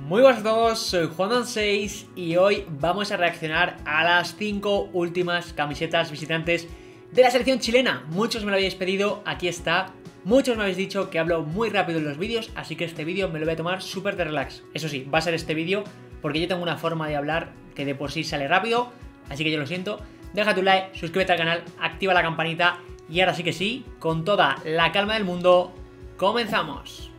Muy buenas a todos, soy Juan6 y hoy vamos a reaccionar a las 5 últimas camisetas visitantes de la selección chilena. Muchos me lo habéis pedido, aquí está. Muchos me habéis dicho que hablo muy rápido en los vídeos, así que este vídeo me lo voy a tomar súper de relax. Eso sí, va a ser este vídeo porque yo tengo una forma de hablar que de por sí sale rápido, así que yo lo siento. Deja tu like, suscríbete al canal, activa la campanita y ahora sí que sí, con toda la calma del mundo, comenzamos.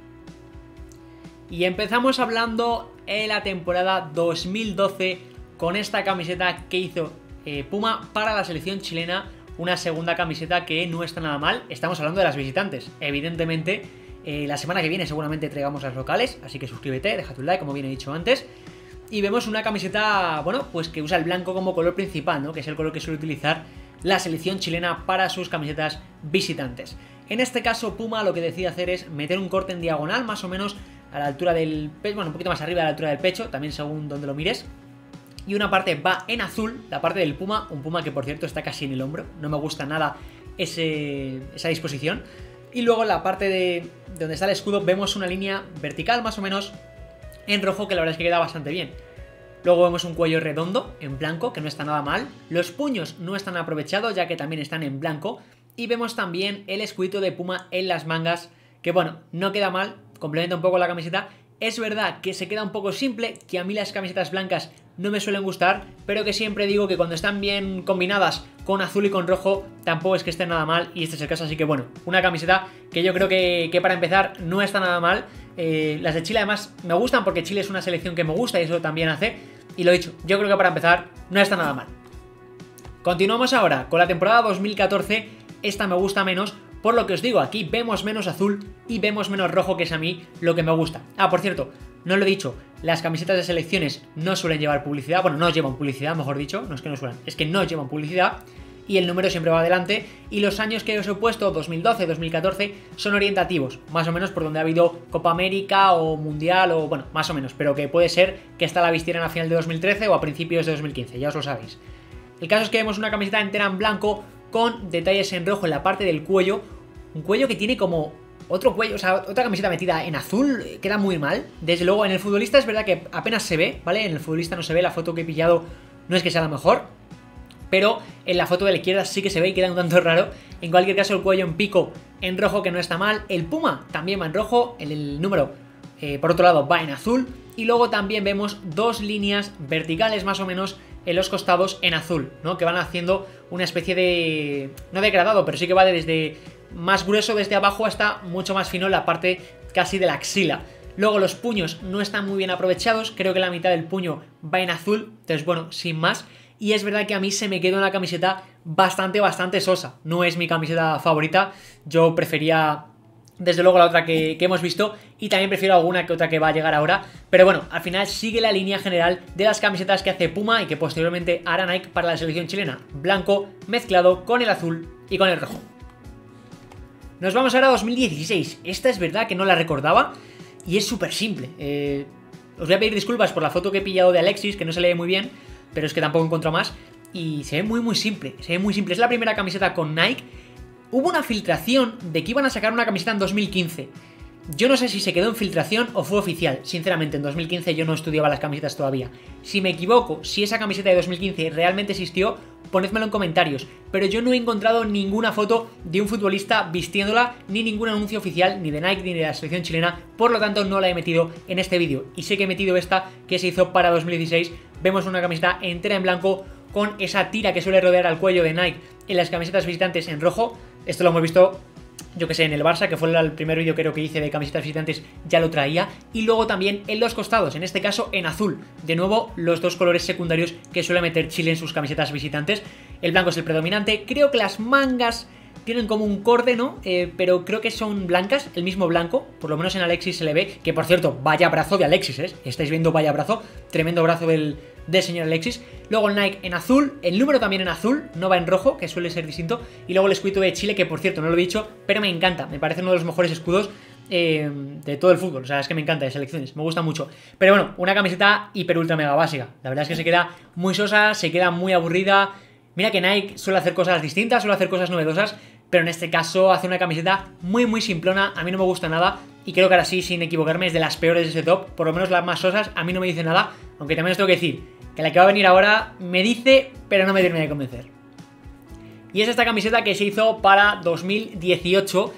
Y empezamos hablando en la temporada 2012 con esta camiseta que hizo Puma para la selección chilena. Una segunda camiseta que no está nada mal. Estamos hablando de las visitantes. Evidentemente, la semana que viene seguramente traigamos las locales. Así que suscríbete, deja tu like, como bien he dicho antes. Y vemos una camiseta, bueno, pues que usa el blanco como color principal, ¿no? Que es el color que suele utilizar la selección chilena para sus camisetas visitantes. En este caso, Puma lo que decide hacer es meter un corte en diagonal, más o menos a la altura del pecho, bueno, un poquito más arriba de la altura del pecho, también según donde lo mires. Y una parte va en azul, la parte del Puma, un Puma que por cierto está casi en el hombro, no me gusta nada esa disposición. Y luego en la parte de donde está el escudo vemos una línea vertical más o menos en rojo que la verdad es que queda bastante bien. Luego vemos un cuello redondo en blanco que no está nada mal, los puños no están aprovechados ya que también están en blanco. Y vemos también el escudito de Puma en las mangas que bueno, no queda mal, complementa un poco la camiseta. Es verdad que se queda un poco simple, que a mí las camisetas blancas no me suelen gustar, pero que siempre digo que cuando están bien combinadas con azul y con rojo, tampoco es que estén nada mal, y este es el caso, así que bueno, una camiseta que yo creo que para empezar no está nada mal. Las de Chile además me gustan porque Chile es una selección que me gusta y eso también hace, y lo he dicho, yo creo que para empezar no está nada mal. Continuamos ahora con la temporada 2014, esta me gusta menos. Por lo que os digo, aquí vemos menos azul y vemos menos rojo, que es a mí lo que me gusta. Ah, por cierto, no lo he dicho, las camisetas de selecciones no suelen llevar publicidad. Bueno, no llevan publicidad, mejor dicho, no es que no suelen, es que no llevan publicidad. Y el número siempre va adelante. Y los años que os he puesto, 2012, 2014, son orientativos. Más o menos por donde ha habido Copa América o Mundial o bueno, más o menos. Pero que puede ser que esta la vistieran a final de 2013 o a principios de 2015, ya os lo sabéis. El caso es que vemos una camiseta entera en blanco con detalles en rojo en la parte del cuello. Un cuello que tiene como otro cuello, o sea, otra camiseta metida en azul, queda muy mal. Desde luego, en el futbolista es verdad que apenas se ve, ¿vale? En el futbolista no se ve, la foto que he pillado no es que sea la mejor, pero en la foto de la izquierda sí que se ve y queda un tanto raro. En cualquier caso, el cuello en pico en rojo, que no está mal. El Puma también va en rojo, el número, por otro lado, va en azul. Y luego también vemos dos líneas verticales más o menos en los costados en azul, ¿no? Que van haciendo una especie de... no degradado, pero sí que va desde más grueso desde abajo hasta mucho más fino en la parte casi de la axila. Luego los puños no están muy bien aprovechados, creo que la mitad del puño va en azul, entonces bueno, sin más. Y es verdad que a mí se me quedó una camiseta bastante sosa, no es mi camiseta favorita, yo prefería desde luego la otra que hemos visto y también prefiero alguna que otra que va a llegar ahora. Pero bueno, al final sigue la línea general de las camisetas que hace Puma y que posteriormente hará Nike para la selección chilena. Blanco mezclado con el azul y con el rojo. Nos vamos ahora a 2016. Esta es verdad que no la recordaba y es súper simple. Os voy a pedir disculpas por la foto que he pillado de Alexis, que no se lee muy bien, pero es que tampoco encuentro más. Y se ve muy simple, se ve muy simple. Es la primera camiseta con Nike. Hubo una filtración de que iban a sacar una camiseta en 2015. Yo no sé si se quedó en filtración o fue oficial. Sinceramente, en 2015 yo no estudiaba las camisetas todavía. Si me equivoco, si esa camiseta de 2015 realmente existió, ponedmelo en comentarios. Pero yo no he encontrado ninguna foto de un futbolista vistiéndola, ni ningún anuncio oficial, ni de Nike, ni de la selección chilena. Por lo tanto, no la he metido en este vídeo. Y sé que he metido esta, que se hizo para 2016. Vemos una camiseta entera en blanco, con esa tira que suele rodear al cuello de Nike en las camisetas visitantes en rojo. Esto lo hemos visto, yo que sé, en el Barça, que fue el primer vídeo creo que hice de camisetas visitantes, ya lo traía. Y luego también en los costados, en este caso en azul. De nuevo, los dos colores secundarios que suele meter Chile en sus camisetas visitantes. El blanco es el predominante. Creo que las mangas tienen como un corte, ¿no? Pero creo que son blancas, el mismo blanco. Por lo menos en Alexis se le ve. Que por cierto, vaya brazo de Alexis, ¿eh? Estáis viendo vaya brazo. Tremendo brazo del señor Alexis. Luego el Nike en azul, el número también en azul, no va en rojo, que suele ser distinto. Y luego el escudo de Chile, que por cierto no lo he dicho, pero me encanta, me parece uno de los mejores escudos de todo el fútbol. O sea, es que me encanta de selecciones, me gusta mucho. Pero bueno, una camiseta hiper ultra mega básica. La verdad es que se queda muy sosa, se queda muy aburrida. Mira que Nike suele hacer cosas distintas, suele hacer cosas novedosas, pero en este caso hace una camiseta muy simplona, a mí no me gusta nada. y creo que ahora sí, sin equivocarme, es de las peores de ese top. Por lo menos las más sosas a mí no me dice nada, aunque también os tengo que decir que la que va a venir ahora me dice, pero no me termina de convencer. Y es esta camiseta que se hizo para 2018.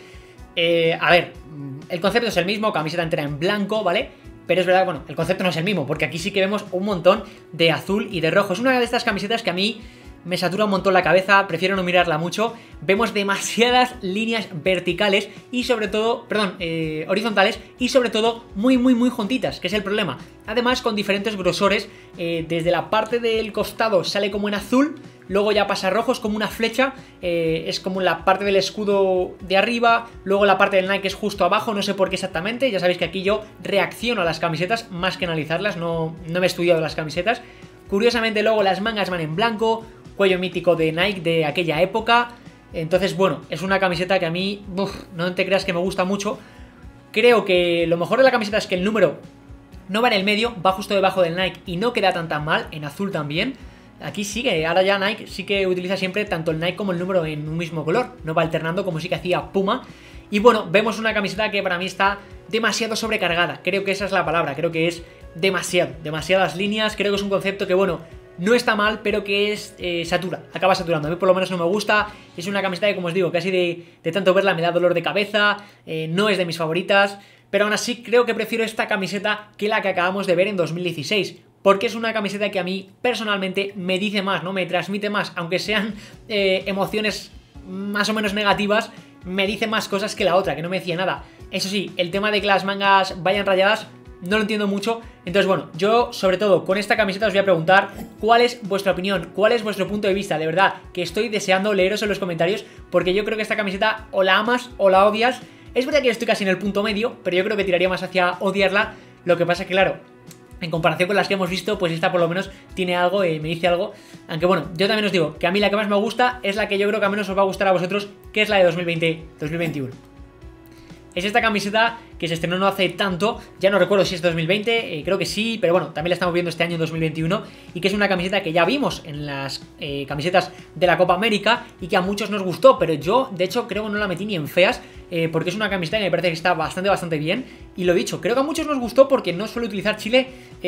A ver, el concepto es el mismo, camiseta entera en blanco, ¿vale? Pero es verdad, bueno, el concepto no es el mismo, porque aquí sí que vemos un montón de azul y de rojo. Es una de estas camisetas que a mí me satura un montón la cabeza, prefiero no mirarla mucho. Vemos demasiadas líneas verticales y sobre todo, horizontales y sobre todo muy juntitas, que es el problema. Además con diferentes grosores, desde la parte del costado sale como en azul, luego ya pasa a rojo, es como una flecha, es como la parte del escudo de arriba, luego la parte del Nike es justo abajo, no sé por qué exactamente, ya sabéis que aquí yo reacciono a las camisetas más que analizarlas, no me he estudiado las camisetas. Curiosamente luego las mangas van en blanco, cuello mítico de Nike de aquella época. Entonces bueno, es una camiseta que a mí, no te creas que me gusta mucho. Creo que lo mejor de la camiseta es que el número no va en el medio, va justo debajo del Nike y no queda tan mal, en azul también. Aquí sigue, ahora ya Nike sí que utiliza siempre tanto el Nike como el número en un mismo color, no va alternando como sí que hacía Puma. Y bueno, vemos una camiseta que para mí está demasiado sobrecargada, creo que esa es la palabra, creo que es demasiadas líneas, creo que es un concepto que bueno, no está mal, pero que es acaba saturando. A mí por lo menos no me gusta, es una camiseta que como os digo, casi de tanto verla me da dolor de cabeza, no es de mis favoritas, pero aún así creo que prefiero esta camiseta que la que acabamos de ver en 2016. Porque es una camiseta que a mí personalmente me dice más, ¿no? Me transmite más, aunque sean emociones más o menos negativas, me dice más cosas que la otra, que no me decía nada. Eso sí, el tema de que las mangas vayan rayadas no lo entiendo mucho. Entonces bueno, yo sobre todo con esta camiseta os voy a preguntar cuál es vuestra opinión, cuál es vuestro punto de vista. De verdad, que estoy deseando leeros en los comentarios, porque yo creo que esta camiseta o la amas o la odias. Es verdad que yo estoy casi en el punto medio, pero yo creo que tiraría más hacia odiarla. Lo que pasa es que claro, en comparación con las que hemos visto, pues esta por lo menos tiene algo, me dice algo. Aunque bueno, yo también os digo que a mí la que más me gusta es la que yo creo que a menos os va a gustar a vosotros, que es la de 2020-2021. Es esta camiseta que se estrenó no hace tanto, ya no recuerdo si es 2020, creo que sí, pero bueno, también la estamos viendo este año en 2021, y que es una camiseta que ya vimos en las camisetas de la Copa América y que a muchos nos gustó, pero yo de hecho creo que no la metí ni en feas, porque es una camiseta que me parece que está bastante bien, y lo dicho, creo que a muchos nos gustó porque no suele utilizar Chile.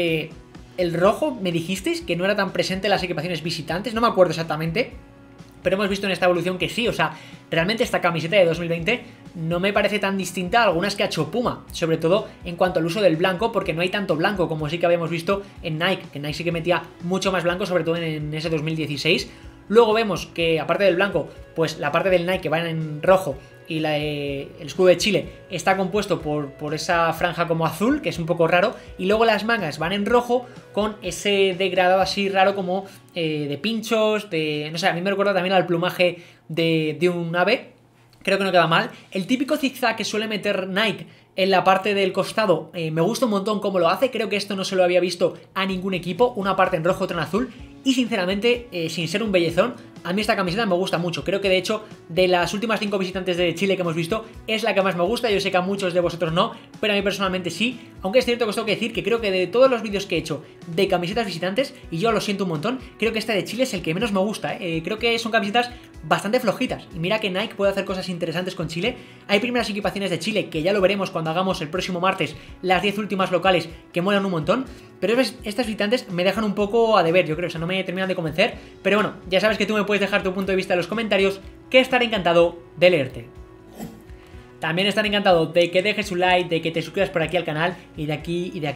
El rojo, me dijisteis que no era tan presente en las equipaciones visitantes, no me acuerdo exactamente, pero hemos visto en esta evolución que sí, o sea, realmente esta camiseta de 2020 no me parece tan distinta a algunas que ha hecho Puma, sobre todo en cuanto al uso del blanco, porque no hay tanto blanco como sí que habíamos visto en Nike, que Nike sí que metía mucho más blanco, sobre todo en ese 2016. Luego vemos que aparte del blanco, pues la parte del Nike que va en rojo y el escudo de Chile está compuesto por esa franja como azul, que es un poco raro, y luego las mangas van en rojo con ese degradado así raro como de pinchos, no sé, a mí me recuerda también al plumaje de un ave. Creo que no queda mal. El típico zigzag que suele meter Nike en la parte del costado, me gusta un montón cómo lo hace. Creo que esto no se lo había visto a ningún equipo. Una parte en rojo, otra en azul. Y sinceramente, sin ser un bellezón, a mí esta camiseta me gusta mucho. Creo que de hecho, de las últimas 5 visitantes de Chile que hemos visto, es la que más me gusta. Yo sé que a muchos de vosotros no, pero a mí personalmente sí. Aunque es cierto que os tengo que decir que creo que de todos los vídeos que he hecho de camisetas visitantes, y yo lo siento un montón, creo que esta de Chile es el que menos me gusta. Creo que son camisetas bastante flojitas. Y mira que Nike puede hacer cosas interesantes con Chile. Hay primeras equipaciones de Chile, que ya lo veremos cuando hagamos el próximo martes las 10 últimas locales, que molan un montón. Pero estas visitantes me dejan un poco a deber, yo creo, o sea, no me terminan de convencer. Pero bueno, ya sabes que tú me puedes dejar tu punto de vista en los comentarios, que estaré encantado de leerte. También estaré encantado de que dejes un like, de que te suscribas por aquí al canal y de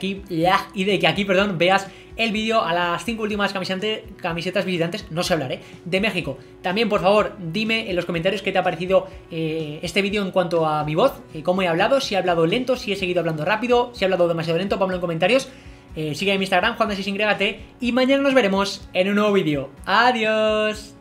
que aquí veas el vídeo a las 5 últimas camisetas visitantes, no sé hablar, de México. También, por favor, dime en los comentarios qué te ha parecido este vídeo en cuanto a mi voz, cómo he hablado, si he hablado lento, si he seguido hablando rápido, si he hablado demasiado lento, ponlo en comentarios. Sigue en mi Instagram, Juan6YT, y mañana nos veremos en un nuevo vídeo. ¡Adiós!